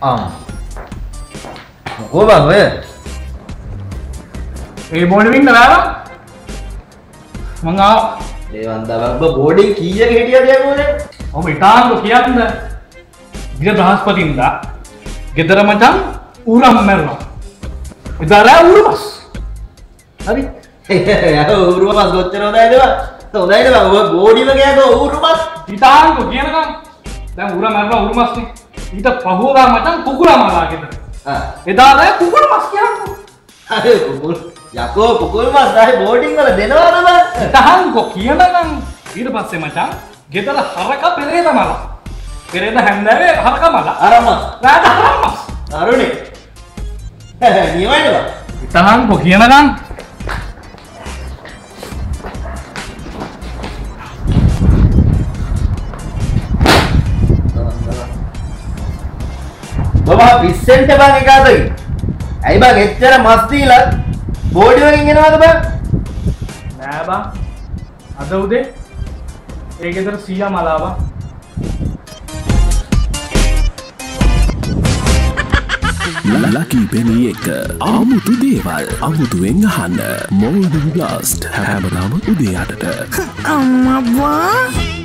මොකෝ බං ඔය? ඒ බෝඩින් ඉන්න බෑ මං ආ ඒ වන්දා බං ඔබ බෝඩින් කීයක හිටියද යකෝනේ? ඔබ ඉතාලු කියන්න ගිය බ්‍රහස්පතින්දා ගෙදර මචං ඌරම් මැරුණා. ඉදාලා ඌරුමස්. හරි. යා ඌරුමස් කොච්චර හොඳයිද බං? හොඳයිද බං ඔබ බෝඩිම ගියාකෝ ඌරුමස්. හිතාන්කො කියනකම් දැන් ඌරම් මැරුණා ඌරුමස්නේ. ඊට පහුවදා මචං කුකුලා මලා ගෙදර. එදාලා කුකුල් මස් කියන්නකො. අර කුකුල් යකෝ කුකුල් මස් ආයේ බෝඩින් වල දෙනවද බං? හිතාන්කො කියනකම් ඊට පස්සේ මචං ගෙදර හරක පෙරේද මලා. පෙරේද හැන්දෑවේ හරක මලා. අරමස්. රාද හරමස්. අරුනේ. නියමයිද බං? හිතාන්කො කියනකම් බබා පිස්සෙන්ට බං එකාතකින්. ඇයි බං එච්චර මස් දීලා බෝඩි වලින් එනවද බං? නෑ බං. අද උදේ ඒ ගෙදර සීයා මලා බං. ලකි පෙනී එක අමුතු දේවල් අමුතුවෙන් අහන්න Morning Blast හැමදාම උදේ 8ට. අම්මා